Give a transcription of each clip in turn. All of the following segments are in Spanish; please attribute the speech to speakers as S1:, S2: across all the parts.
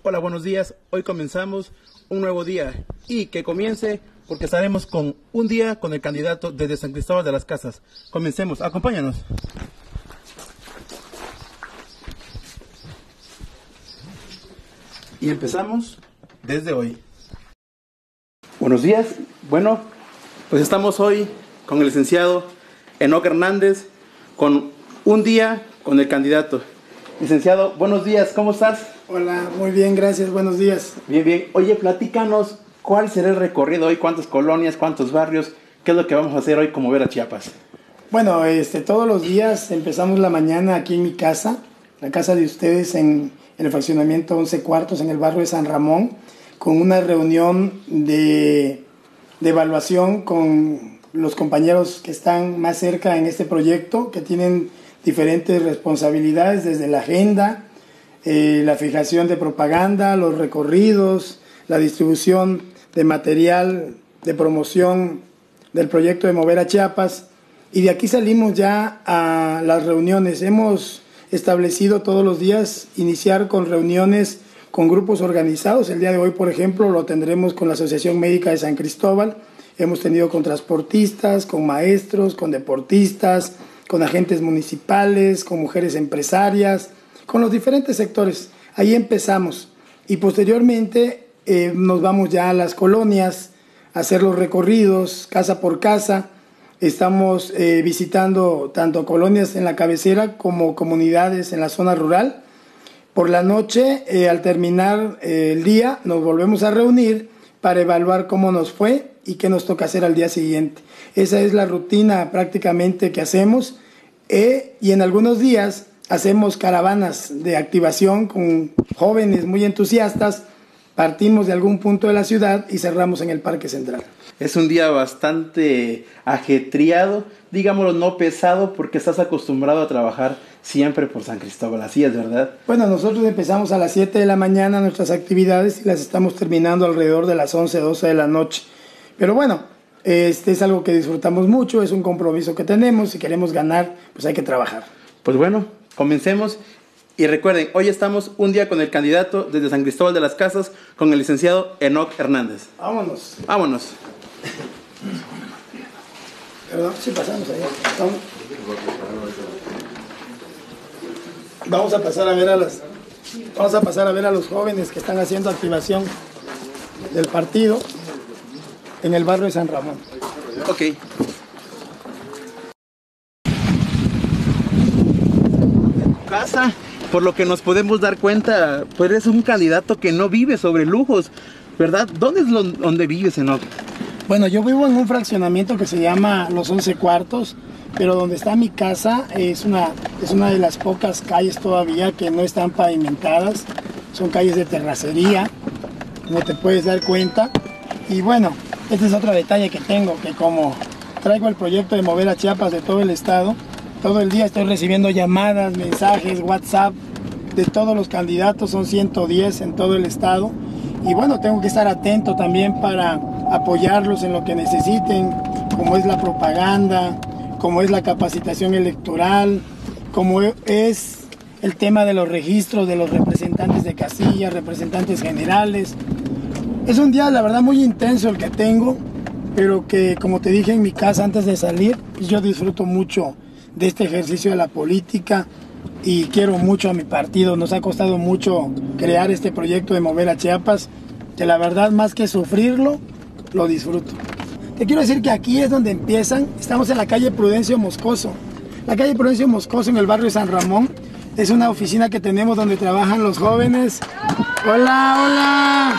S1: Hola, buenos días. Hoy comenzamos un nuevo día y que comience porque estaremos con un día con el candidato desde San Cristóbal de las Casas. Comencemos, acompáñanos. Y empezamos desde hoy. Buenos días. Bueno, pues estamos hoy con el licenciado Enoc Hernández con un día con el candidato. Licenciado, buenos días, ¿cómo estás?
S2: Hola, muy bien, gracias, buenos días.
S1: Bien, bien. Oye, platícanos, ¿cuál será el recorrido hoy? ¿Cuántas colonias, cuántos barrios? ¿Qué es lo que vamos a hacer hoy como Mover a Chiapas?
S2: Bueno, todos los días empezamos la mañana aquí en mi casa, la casa de ustedes en el fraccionamiento 11 Cuartos, en el barrio de San Ramón, con una reunión de evaluación con los compañeros que están más cerca en este proyecto, que tienen diferentes responsabilidades desde la agenda, la fijación de propaganda, los recorridos, la distribución de material de promoción del proyecto de Mover a Chiapas. Y de aquí salimos ya a las reuniones. Hemos establecido todos los días iniciar con reuniones con grupos organizados. El día de hoy, por ejemplo, lo tendremos con la Asociación Médica de San Cristóbal. Hemos tenido con transportistas, con maestros, con deportistas, con agentes municipales, con mujeres empresarias, con los diferentes sectores. Ahí empezamos y posteriormente nos vamos ya a las colonias a hacer los recorridos casa por casa. Estamos visitando tanto colonias en la cabecera como comunidades en la zona rural. Por la noche, al terminar el día, nos volvemos a reunir para evaluar cómo nos fue y qué nos toca hacer al día siguiente. Esa es la rutina prácticamente que hacemos y en algunos días hacemos caravanas de activación con jóvenes muy entusiastas, partimos de algún punto de la ciudad y cerramos en el Parque Central.
S1: Es un día bastante ajetreado, digámoslo no pesado, porque estás acostumbrado a trabajar siempre por San Cristóbal, así es, ¿verdad?
S2: Bueno, nosotros empezamos a las 7 de la mañana nuestras actividades y las estamos terminando alrededor de las 11, 12 de la noche. Pero bueno, es algo que disfrutamos mucho, es un compromiso que tenemos, si queremos ganar, pues hay que trabajar.
S1: Pues bueno, comencemos. Y recuerden, hoy estamos un día con el candidato desde San Cristóbal de las Casas, con el licenciado Enoc Hernández.
S2: Vámonos.
S1: Vámonos.
S2: Perdón, sí pasamos allá. Vamos a pasar a ver a los jóvenes que están haciendo activación del partido en el barrio de San Ramón.
S1: Ok. Casa, por lo que nos podemos dar cuenta, pues eres un candidato que no vive sobre lujos, ¿verdad? ¿Dónde es donde vives, Enoc?
S2: Bueno, yo vivo en un fraccionamiento que se llama Los 11 Cuartos, pero donde está mi casa es una de las pocas calles todavía que no están pavimentadas. Son calles de terracería, como te puedes dar cuenta. Y bueno, este es otro detalle que tengo, que como traigo el proyecto de Mover a Chiapas de todo el estado, todo el día estoy recibiendo llamadas, mensajes, WhatsApp de todos los candidatos, son 110 en todo el estado. Y bueno, tengo que estar atento también para apoyarlos en lo que necesiten, como es la propaganda, como es la capacitación electoral, como es el tema de los registros de los representantes de casilla, representantes generales. Es un día, la verdad, muy intenso el que tengo, pero que, como te dije en mi casa antes de salir, pues yo disfruto mucho de este ejercicio de la política y quiero mucho a mi partido. Nos ha costado mucho crear este proyecto de Mover a Chiapas, que la verdad, más que sufrirlo, lo disfruto. Te quiero decir que aquí es donde empiezan. Estamos en la calle Prudencio Moscoso. La calle Prudencio Moscoso en el barrio San Ramón es una oficina que tenemos donde trabajan los jóvenes. ¡Hola, hola!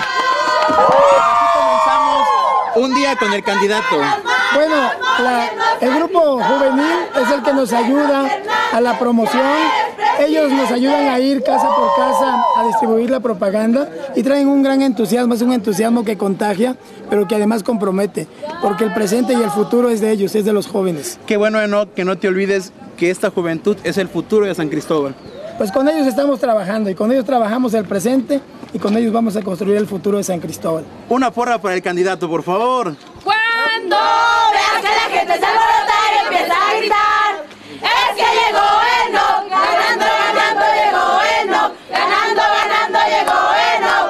S1: Un día con el candidato.
S2: Bueno, el grupo juvenil es el que nos ayuda a la promoción. Ellos nos ayudan a ir casa por casa a distribuir la propaganda y traen un gran entusiasmo, es un entusiasmo que contagia, pero que además compromete, porque el presente y el futuro es de ellos, es de los jóvenes.
S1: Qué bueno, Enoc, que no te olvides que esta juventud es el futuro de San Cristóbal.
S2: Pues con ellos estamos trabajando y con ellos trabajamos el presente y con ellos vamos a construir el futuro de San Cristóbal.
S1: Una porra para el candidato, por favor.
S3: Cuando veas que la gente se alborota y empieza a gritar, es que llegó Enoc, ganando, ganando llegó Enoc, ganando, ganando llegó Enoc.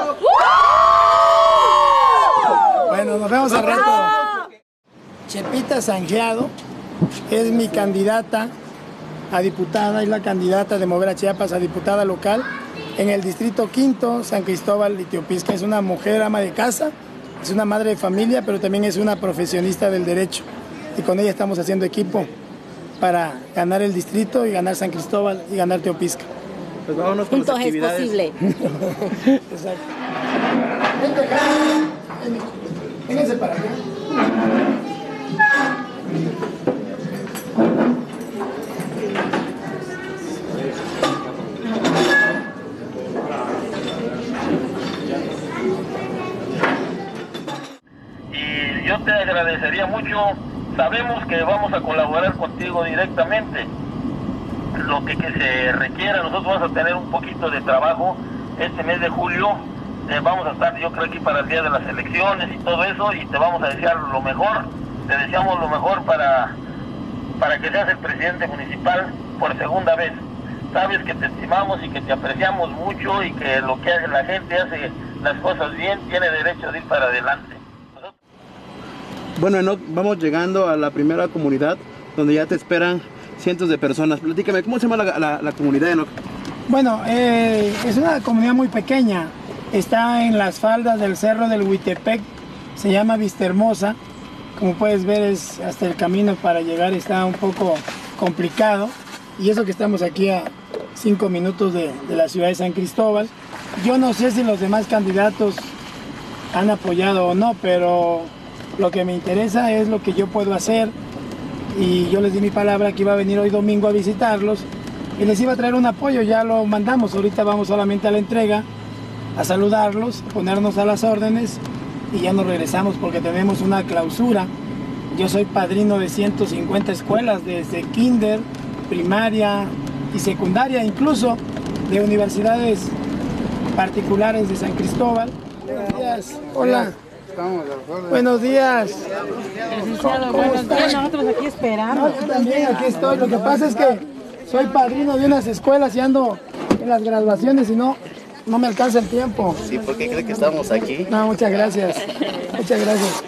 S2: vemos al rato. Chepita Sanjeado es mi candidata a diputada, es la candidata de Mover a Chiapas a diputada local en el distrito 5, San Cristóbal y Teopisca. Es una mujer ama de casa, es una madre de familia, pero también es una profesionista del derecho. Y con ella estamos haciendo equipo para ganar el distrito y ganar San Cristóbal y ganar Teopisca.
S1: Pues vámonos con las
S3: Juntos es
S1: actividades.
S3: posible.
S2: Exacto. Vente acá. Vénganse para acá.
S4: Y yo te agradecería mucho. Sabemos que vamos a colaborar contigo directamente. Lo que se requiera, nosotros vamos a tener un poquito de trabajo este mes de julio. Vamos a estar, yo creo, aquí para el día de las elecciones y todo eso, y te vamos a desear lo mejor. Te deseamos lo mejor para que seas el presidente municipal por segunda vez. Sabes que te estimamos y que te apreciamos mucho, y que lo que hace la gente, hace las cosas bien, tiene derecho de ir para adelante.
S1: Bueno, Enoc, vamos llegando a la primera comunidad donde ya te esperan cientos de personas. Platícame, ¿cómo se llama la comunidad, Enoc?
S2: Bueno, es una comunidad muy pequeña. Está en las faldas del cerro del Huitepec. Se llama Vista Hermosa. Como puedes ver, es hasta el camino para llegar está un poco complicado. Y eso que estamos aquí a 5 minutos de la ciudad de San Cristóbal. Yo no sé si los demás candidatos han apoyado o no, pero lo que me interesa es lo que yo puedo hacer. Y yo les di mi palabra que iba a venir hoy domingo a visitarlos y les iba a traer un apoyo. Ya lo mandamos, ahorita vamos solamente a la entrega, a saludarlos, a ponernos a las órdenes, y ya nos regresamos porque tenemos una clausura. Yo soy padrino de 150 escuelas, desde kinder, primaria y secundaria, incluso de universidades particulares de San Cristóbal. Buenos días. Hola. Buenos días.
S5: Licenciado, buenos días. Nosotros aquí esperando.
S2: No, yo también aquí estoy. Lo que pasa es que soy padrino de unas escuelas y ando en las graduaciones y no me alcanza el tiempo.
S6: Sí, ¿por qué cree que estamos aquí?
S2: No, muchas gracias. Muchas gracias.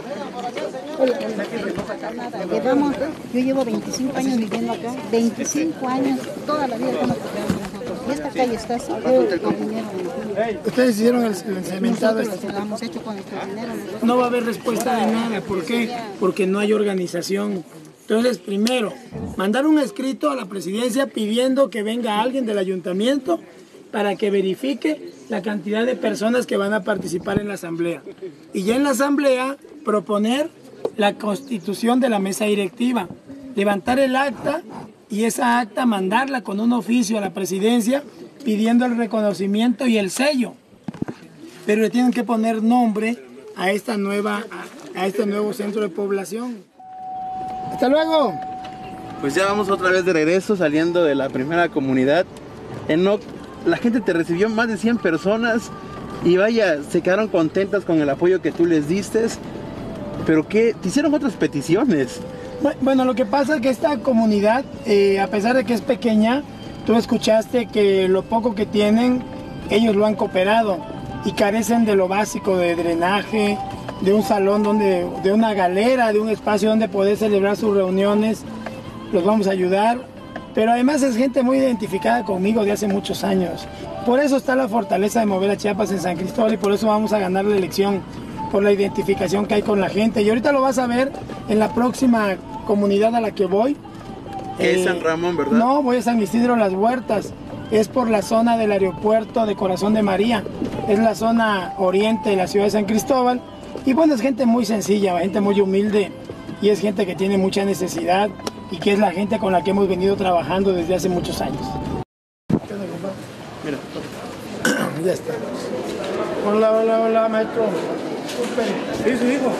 S5: Yo llevo 25 años viviendo acá, 25 años, toda la vida estamos tocando nosotros. Y esta calle está así, con dinero.
S2: Ustedes hicieron el cementado.
S5: Nosotros lo hemos hecho con nuestro dinero.
S2: No va a haber respuesta de nada. ¿Por qué? Porque no hay organización. Entonces, primero, mandar un escrito a la presidencia pidiendo que venga alguien del ayuntamiento para que verifique la cantidad de personas que van a participar en la asamblea. Y ya en la asamblea proponer la constitución de la mesa directiva, levantar el acta y esa acta mandarla con un oficio a la presidencia pidiendo el reconocimiento y el sello. Pero le tienen que poner nombre a este nuevo centro de población. ¡Hasta luego!
S1: Pues ya vamos otra vez de regreso, saliendo de la primera comunidad. Enoc, la gente te recibió, más de 100 personas, y vaya, se quedaron contentas con el apoyo que tú les diste. Pero ¿qué? ¿Te hicieron otras peticiones?
S2: Bueno, lo que pasa es que esta comunidad, a pesar de que es pequeña, tú escuchaste que lo poco que tienen, ellos lo han cooperado y carecen de lo básico, de drenaje, de un salón, de una galera, de un espacio donde poder celebrar sus reuniones. Los vamos a ayudar, pero además es gente muy identificada conmigo de hace muchos años. Por eso está la fortaleza de Mover a Chiapas en San Cristóbal, y por eso vamos a ganar la elección, por la identificación que hay con la gente. Y ahorita lo vas a ver en la próxima comunidad a la que voy.
S1: Es San Ramón, ¿verdad?
S2: No, voy a San Isidro Las Huertas. Es por la zona del aeropuerto de Corazón de María. Es la zona oriente de la ciudad de San Cristóbal. Y bueno, es gente muy sencilla, gente muy humilde, y es gente que tiene mucha necesidad, y que es la gente con la que hemos venido trabajando desde hace muchos años.
S1: Mira.
S2: Ya está. Hola, hola, hola, maestro. Sí, su hijo.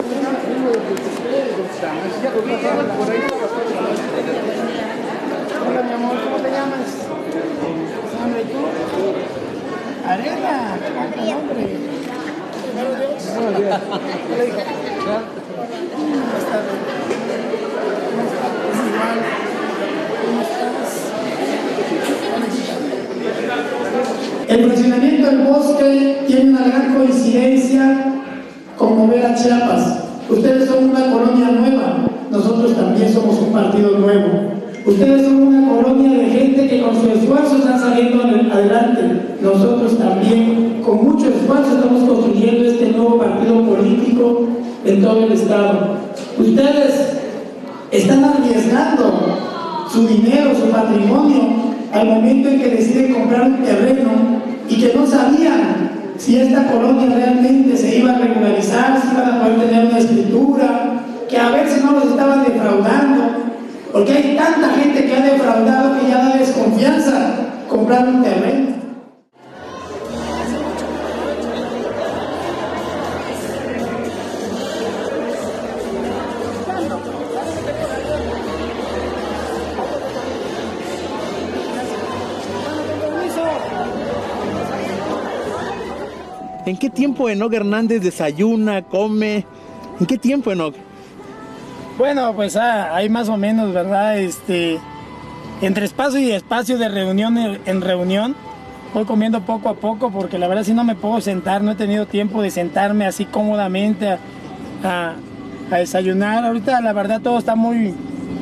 S2: Hola, mi amor, ¿cómo te llamas? Sandra, ¿y tú? Arena, ¿qué nombre? Buenos días. Buenos días. Hola, hijo. ¿Cómo estás? Igual. ¿Cómo estás? El fraccionamiento del Bosque tiene una gran coincidencia con Mover a Chiapas. Ustedes son una colonia nueva, nosotros también somos un partido nuevo. Ustedes son una colonia de gente que con su esfuerzo están saliendo adelante. Nosotros también, con mucho esfuerzo, estamos construyendo este nuevo partido político en todo el Estado. Ustedes están arriesgando su dinero, su patrimonio, al momento en que deciden comprar un terreno y que no sabían si esta colonia realmente se iba a regularizar, si iban a poder tener una escritura, que a ver si no los estaban defraudando, porque hay tanta gente que ha defraudado que ya da desconfianza comprar un terreno.
S1: ¿En qué tiempo Enoc Hernández desayuna, come? ¿En qué tiempo, Enoc?
S2: Bueno, pues hay más o menos, ¿verdad? Entre espacio y espacio de reunión en reunión, voy comiendo poco a poco porque la verdad si no me puedo sentar, no he tenido tiempo de sentarme así cómodamente a desayunar. Ahorita la verdad todo está muy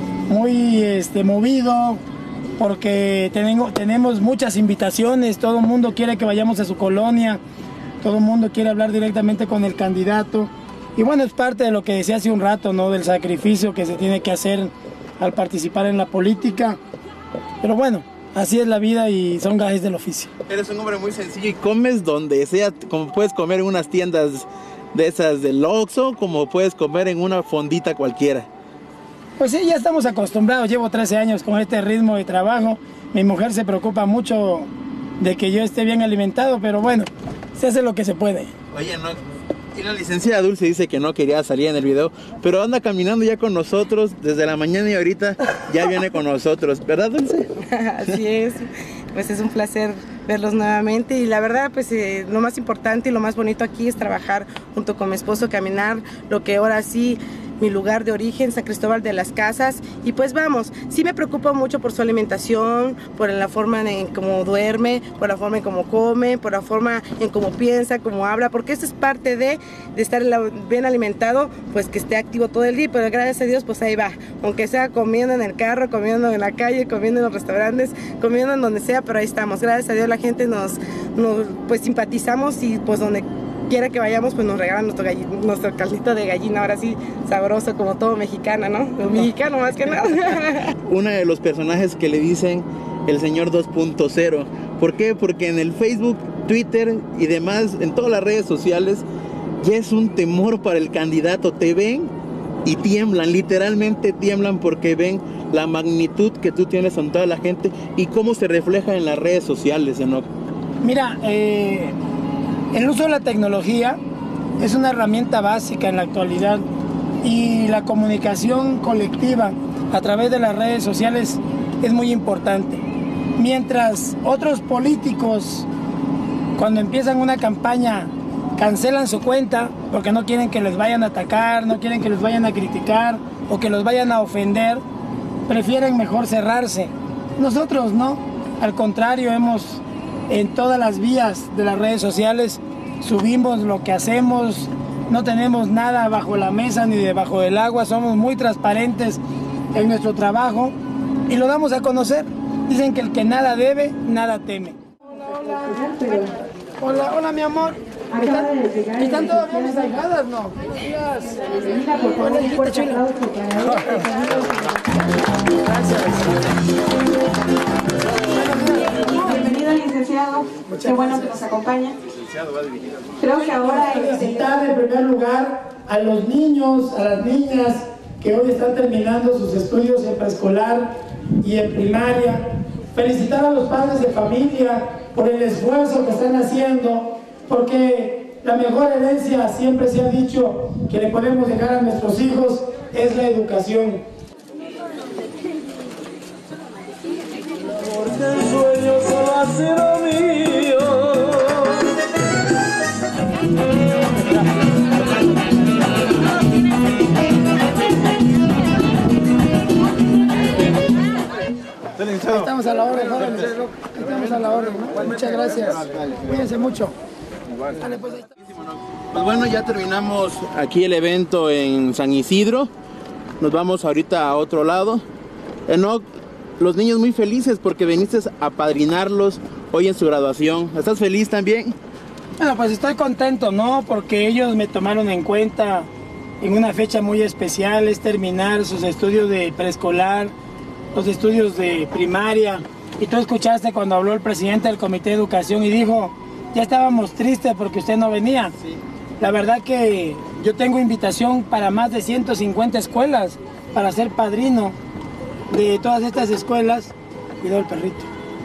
S2: movido porque tenemos muchas invitaciones, todo el mundo quiere que vayamos a su colonia, todo el mundo quiere hablar directamente con el candidato. Y bueno, es parte de lo que decía hace un rato, ¿no? Del sacrificio que se tiene que hacer al participar en la política. Pero bueno, así es la vida y son gajes del oficio.
S1: Eres un hombre muy sencillo y comes donde sea, como puedes comer en unas tiendas de esas del Oxxo, como puedes comer en una fondita cualquiera.
S2: Pues sí, ya estamos acostumbrados, llevo 13 años con este ritmo de trabajo. Mi mujer se preocupa mucho de que yo esté bien alimentado, pero bueno, se hace lo que se puede.
S1: Oye, no. Y la licenciada Dulce dice que no quería salir en el video, pero anda caminando ya con nosotros desde la mañana y ahorita ya viene con nosotros, ¿verdad, Dulce?
S7: Así es, pues es un placer verlos nuevamente y la verdad pues lo más importante y lo más bonito aquí es trabajar junto con mi esposo, caminar lo que ahora sí mi lugar de origen, San Cristóbal de las Casas, y pues vamos, sí me preocupo mucho por su alimentación, por la forma en cómo duerme, por la forma en cómo come, por la forma en cómo piensa, cómo habla, porque eso es parte de estar bien alimentado, pues que esté activo todo el día, pero gracias a Dios pues ahí va, aunque sea comiendo en el carro, comiendo en la calle, comiendo en los restaurantes, comiendo en donde sea, pero ahí estamos, gracias a Dios la gente nos pues simpatizamos y pues donde quiera que vayamos, pues nos regalan nuestro caldito de gallina, ahora sí, sabroso como todo mexicano, ¿no? Mexicano más que nada.
S1: Uno de los personajes que le dicen el señor 2.0. ¿Por qué? Porque en el Facebook, Twitter y demás, en todas las redes sociales, ya es un temor para el candidato. Te ven y tiemblan, literalmente tiemblan porque ven la magnitud que tú tienes con toda la gente y cómo se refleja en las redes sociales, Enoc.
S2: Mira, el uso de la tecnología es una herramienta básica en la actualidad y la comunicación colectiva a través de las redes sociales es muy importante. Mientras otros políticos, cuando empiezan una campaña, cancelan su cuenta porque no quieren que les vayan a atacar, no quieren que les vayan a criticar o que los vayan a ofender, prefieren mejor cerrarse. Nosotros no, al contrario, en todas las vías de las redes sociales subimos lo que hacemos, no tenemos nada bajo la mesa ni debajo del agua, somos muy transparentes en nuestro trabajo y lo damos a conocer. Dicen que el que nada debe, nada teme. Hola mi amor. ¿Están todavía mis ahijadas, no? Hola, hijita chula. Gracias.
S8: Bienvenido, licenciado. Qué bueno que nos acompaña. Creo que ahora
S2: felicitar en primer lugar a los niños, a las niñas que hoy están terminando sus estudios en preescolar y en primaria. Felicitar a los padres de familia por el esfuerzo que están haciendo, porque la mejor herencia, siempre se ha dicho, que le podemos dejar a nuestros hijos es la educación.
S9: Porque el sueño solo ha sido mío.
S2: Estamos a la orden, jóvenes. Estamos a la orden, ¿no? Muchas gracias. Cuídense mucho. Vale, pues ahí está.
S1: Pues bueno, ya terminamos aquí el evento en San Isidro. Nos vamos ahorita a otro lado. Enoc, los niños muy felices porque viniste a apadrinarlos hoy en su graduación. ¿Estás feliz también?
S2: Bueno, pues estoy contento, ¿no? Porque ellos me tomaron en cuenta en una fecha muy especial, es terminar sus estudios de preescolar, los estudios de primaria. Y tú escuchaste cuando habló el presidente del Comité de Educación y dijo, ya estábamos tristes porque usted no venía. Sí. La verdad que yo tengo invitación para más de 150 escuelas para ser padrino de todas estas escuelas. Cuidado el perrito.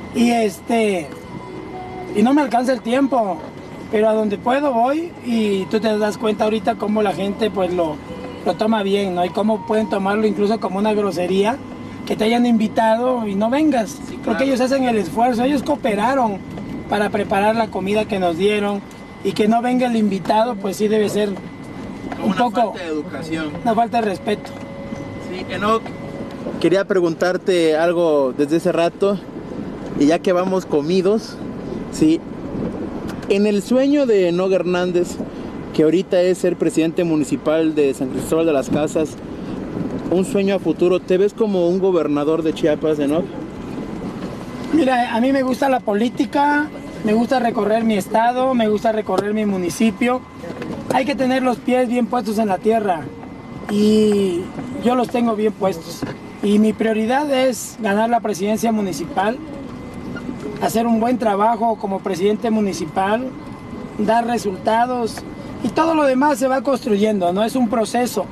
S2: Y no me alcanza el tiempo, pero a donde puedo voy y tú te das cuenta ahorita cómo la gente pues lo toma bien, ¿no? Y cómo pueden tomarlo incluso como una grosería, que te hayan invitado y no vengas. Sí, claro. Porque ellos hacen el esfuerzo, ellos cooperaron para preparar la comida que nos dieron. Y que no venga el invitado, pues sí debe ser
S1: como una falta de educación.
S2: Una falta de respeto.
S1: Sí, Enoc, quería preguntarte algo desde ese rato, y ya que vamos comidos, sí, en el sueño de Enoc Hernández, que ahorita es ser presidente municipal de San Cristóbal de las Casas, un sueño a futuro, ¿te ves como un gobernador de Chiapas, Enoc?
S2: Mira, a mí me gusta la política. Me gusta recorrer mi estado, me gusta recorrer mi municipio. Hay que tener los pies bien puestos en la tierra y yo los tengo bien puestos. Y mi prioridad es ganar la presidencia municipal, hacer un buen trabajo como presidente municipal, dar resultados y todo lo demás se va construyendo, ¿no? Es un proceso.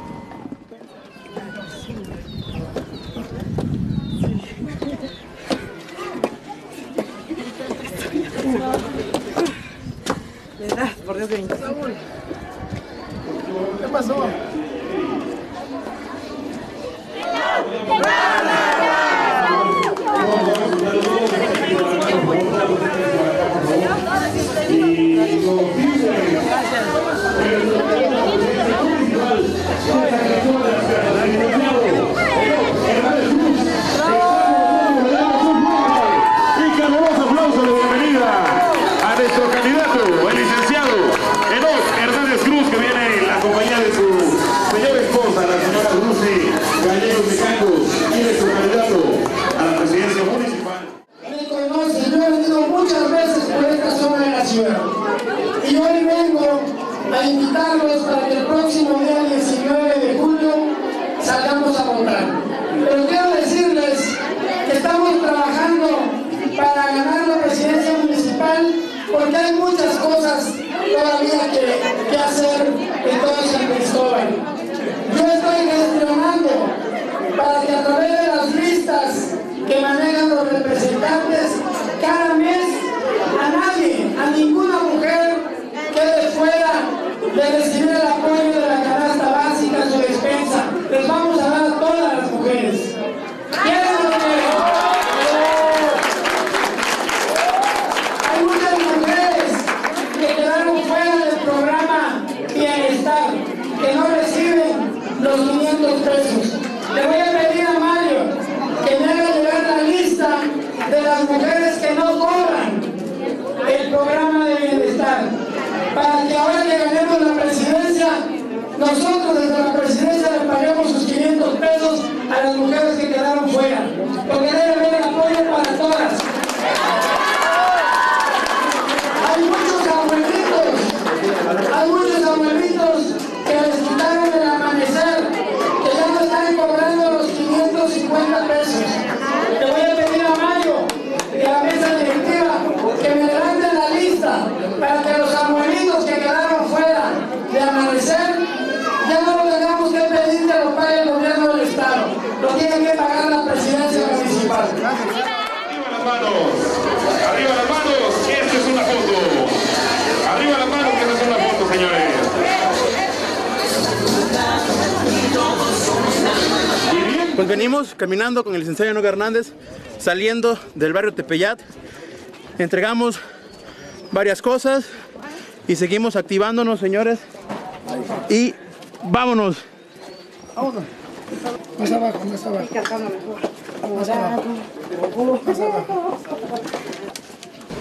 S7: Por Dios, 20.
S2: ¿Qué pasó?
S10: Y caluroso aplauso de bienvenida a nuestro candidato, el licenciado Enoc Hernández Cruz, que viene en la compañía de su señora esposa, la señora Lucy Gallegos de Cancos, y de su candidato a la presidencia municipal.
S2: Me conocen, yo he venido muchas veces por esta zona de la ciudad. Y hoy vengo a invitarlos para que el próximo día 19 de julio salgamos a votar. Pero quiero decirles que estamos trabajando para ganar la presidencia municipal porque hay muchas cosas todavía que hacer en todo San Cristóbal. Yo estoy gestionando para que a través de las listas que manejan los representantes, cada mes a nadie, a ninguna mujer quede fuera de recibir el apoyo de la canasta básica, su despensa. Les vamos a dar a todas las mujeres. ¿Quieren lo que? Hay muchas mujeres que quedaron fuera del programa Bienestar, que no reciben los 500 pesos. Le voy a pedir a Mario que me haga llegar la lista de las mujeres que no cobran el programa de bienestar, para que ahora que ganemos la presidencia, nosotros desde la presidencia le paguemos sus 500 pesos a las mujeres que quedaron fuera, porque debe haber apoyo para todas. Hay muchos abuelitos que les quitaron el amanecer, que ya no están cobrando los 550 pesos. Le voy a pedir a Mario y a la mesa directiva que me levanten la lista para que los abuelitos que quedaron fuera de amanecer ya no lo tengamos que pedir que lo pague el gobierno del estado, lo tiene que pagar la presidencia municipal.
S10: Arriba las manos, esta es una foto. Arriba las manos, que esta es una foto, señores.
S1: Pues venimos caminando con el licenciado Enoc Hernández, saliendo del barrio Tepeyat. Entregamos varias cosas y seguimos activándonos, señores. Y vámonos.
S2: Vámonos. Más abajo, más abajo. Más abajo. Más abajo.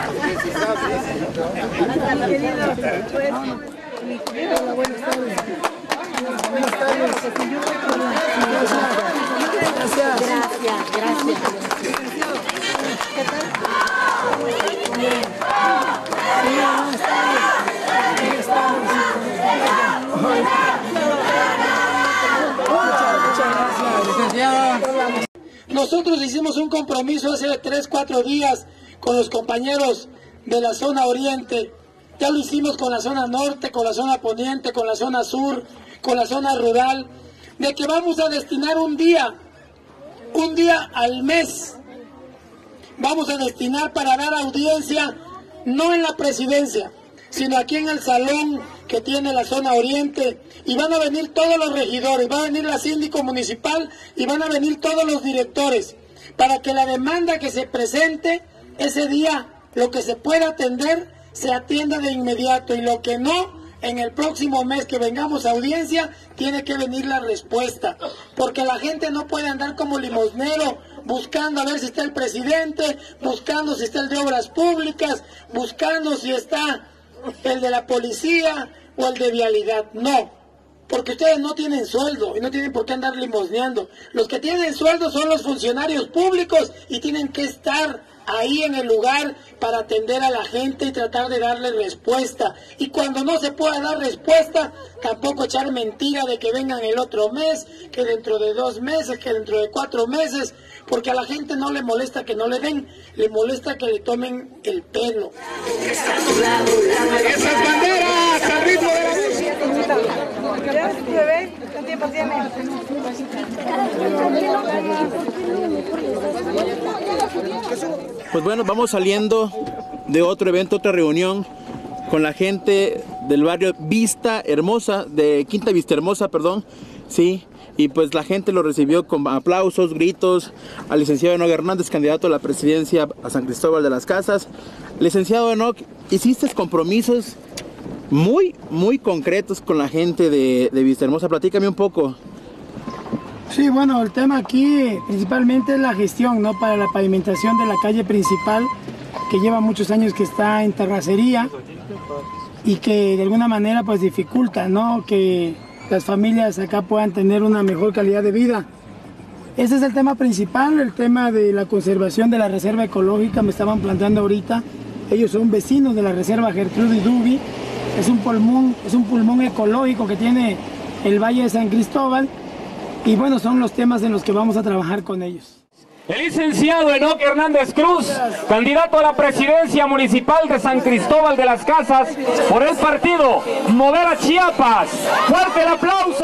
S11: Nosotros hicimos un compromiso hace 3-4 días con los compañeros de la zona oriente. Ya lo hicimos con la zona norte, con la zona poniente, con la zona sur, con la zona rural, de que vamos a destinar un día al mes. Vamos a destinar para dar audiencia, no en la presidencia, sino aquí en el salón que tiene la zona oriente, y van a venir todos los regidores, va a venir la síndico municipal y van a venir todos los directores, para que la demanda que se presente ese día, lo que se pueda atender, se atienda de inmediato, y lo que no, en el próximo mes que vengamos a audiencia, tiene que venir la respuesta, porque la gente no puede andar como limosnero, buscando a ver si está el presidente, buscando si está el de obras públicas, buscando si está el de la policía o el de vialidad. No, porque ustedes no tienen sueldo y no tienen por qué andar limosneando. Los que tienen sueldo son los funcionarios públicos y tienen que estar ahí en el lugar para atender a la gente y tratar de darle respuesta. Y cuando no se pueda dar respuesta, tampoco echar mentira de que vengan el otro mes, que dentro de 2 meses, que dentro de 4 meses, porque a la gente no le molesta que no le den, le molesta que le tomen el pelo.
S10: ¡Esas banderas al ritmo de la música!
S7: ¿Qué tiempo tiene?
S1: Pues bueno, vamos saliendo de otro evento, otra reunión con la gente del barrio Vista Hermosa, de Quinta Vista Hermosa, perdón, sí, y pues la gente lo recibió con aplausos, gritos al licenciado Enoc Hernández, candidato a la presidencia a San Cristóbal de las Casas. Licenciado Enoc, hiciste compromisos muy concretos con la gente de Vista Hermosa, platícame un poco.
S2: Sí, bueno, el tema aquí principalmente es la gestión, ¿no? Para la pavimentación de la calle principal, que lleva muchos años que está en terracería y que de alguna manera pues dificulta, ¿no? Que las familias acá puedan tener una mejor calidad de vida. Ese es el tema principal, el tema de la conservación de la reserva ecológica, me estaban planteando ahorita. Ellos son vecinos de la reserva Gertrudis Duby, es un pulmón ecológico que tiene el Valle de San Cristóbal. Y bueno, son los temas en los que vamos a trabajar con ellos.
S12: El licenciado Enoc Hernández Cruz, candidato a la presidencia municipal de San Cristóbal de las Casas por el partido Mover a Chiapas. ¡Fuerte el aplauso!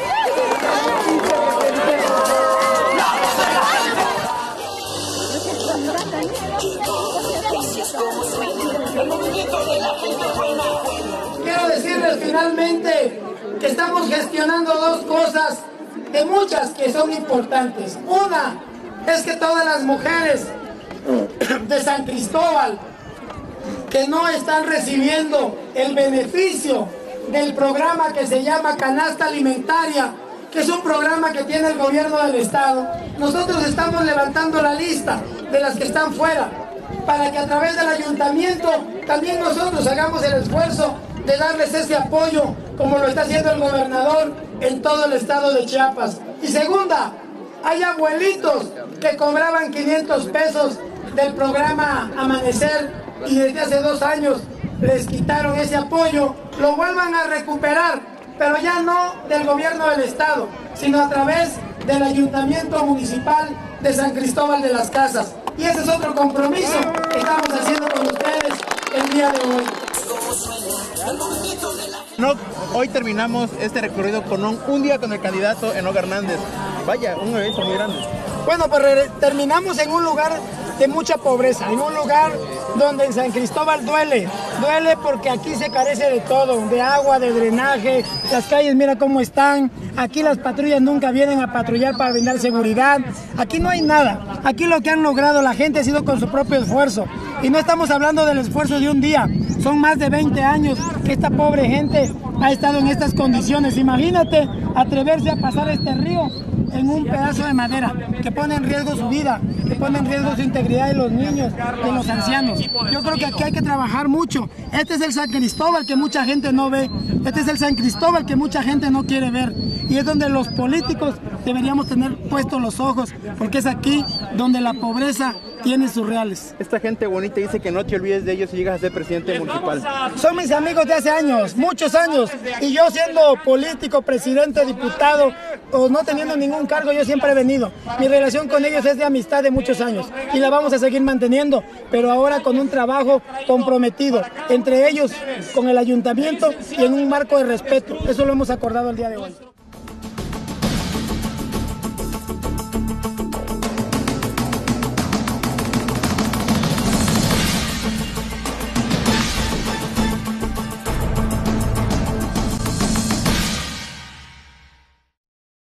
S2: Quiero decirles finalmente que estamos gestionando 2 cosas de muchas que son importantes. Una es que todas las mujeres de San Cristóbal que no están recibiendo el beneficio del programa que se llama Canasta Alimentaria, que es un programa que tiene el gobierno del estado, nosotros estamos levantando la lista de las que están fuera, para que a través del ayuntamiento también nosotros hagamos el esfuerzo de darles ese apoyo, como lo está haciendo el gobernador en todo el estado de Chiapas. Y segunda, hay abuelitos que cobraban 500 pesos del programa Amanecer y desde hace 2 años les quitaron ese apoyo, lo vuelvan a recuperar, pero ya no del gobierno del estado, sino a través del ayuntamiento municipal de San Cristóbal de las Casas. Y ese es otro compromiso que estamos haciendo con ustedes el día de hoy.
S1: No, hoy terminamos este recorrido con un día con el candidato Enoc Hernández. Vaya, un evento muy grande.
S2: Bueno, pues terminamos en un lugar de mucha pobreza, en un lugar donde en San Cristóbal duele porque aquí se carece de todo, de agua, de drenaje, las calles mira cómo están, aquí las patrullas nunca vienen a patrullar para brindar seguridad, aquí no hay nada, aquí lo que han logrado la gente ha sido con su propio esfuerzo, y no estamos hablando del esfuerzo de un día, son más de 20 años que esta pobre gente ha estado en estas condiciones. Imagínate atreverse a pasar este río en un pedazo de madera, que pone en riesgo su vida, que pone en riesgo su integridad de los niños, de los ancianos. Yo creo que aquí hay que trabajar mucho. Este es el San Cristóbal que mucha gente no ve, este es el San Cristóbal que mucha gente no quiere ver, y es donde los políticos deberíamos tener puestos los ojos, porque es aquí donde la pobreza tiene sus reales.
S1: Esta gente bonita dice que no te olvides de ellos si llegas a ser presidente municipal.
S2: Son mis amigos de hace años, muchos años, y yo siendo político, presidente, diputado, o no teniendo ningún cargo, yo siempre he venido. Mi relación con ellos es de amistad de muchos años, y la vamos a seguir manteniendo, pero ahora con un trabajo comprometido, entre ellos, con el ayuntamiento, y en un marco de respeto. Eso lo hemos acordado el día de hoy.